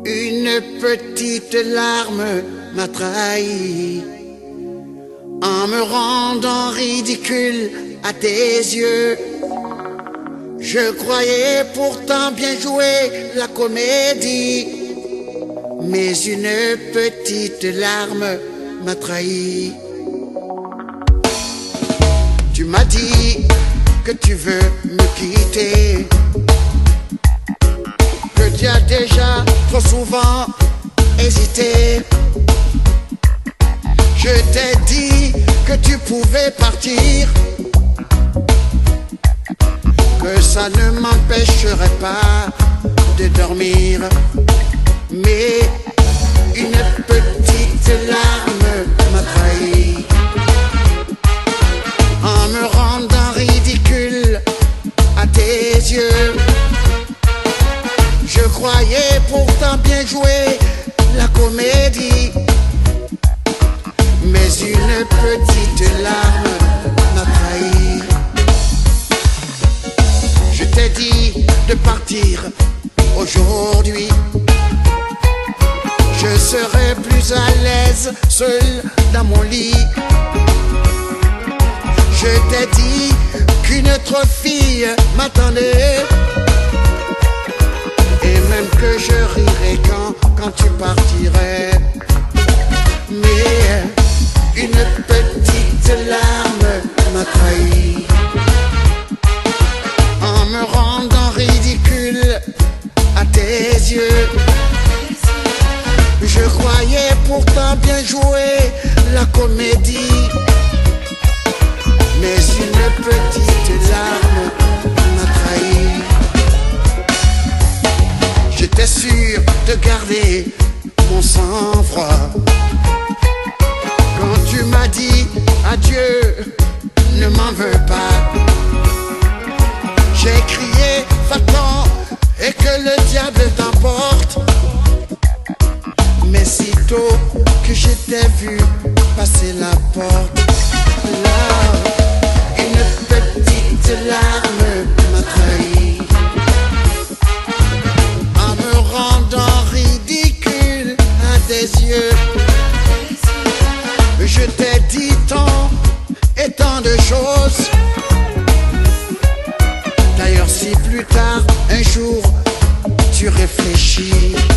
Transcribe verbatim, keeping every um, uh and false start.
Une petite larme m'a trahi en me rendant ridicule à tes yeux. Je croyais pourtant bien jouer la comédie, mais une petite larme m'a trahi. Tu m'as dit que tu veux me quitter, que tu as déjà trop souvent hésité. Je t'ai dit que tu pouvais partir, que ça ne m'empêcherait pas de dormir. Mais une petite larme m'a trahi en me rendant ridicule à tes yeux. Je croyais pourtant bien jouer la comédie, mais une petite larme m'a trahi. Je t'ai dit de partir aujourd'hui, je serai plus à l'aise seul dans mon lit. Je t'ai dit qu'une autre fille m'attendait, et même que je rirais quand, quand tu partirais. Mais une petite larme m'a trahi en me rendant ridicule à tes yeux. Je croyais pourtant bien jouer la comédie, mais une petite larme m'a trahi. J'étais sûr de garder mon sang-froid quand tu m'as dit adieu, ne m'en veux pas. J'ai crié va-t'en et que le diable t'emporte, mais sitôt que je t'ai vu passer la porte, là, une petite larme m'a trahi en me rendant ridicule à tes yeux. Je t'ai dit tant et tant de choses. D'ailleurs, si plus tard, un jour, tu réfléchis,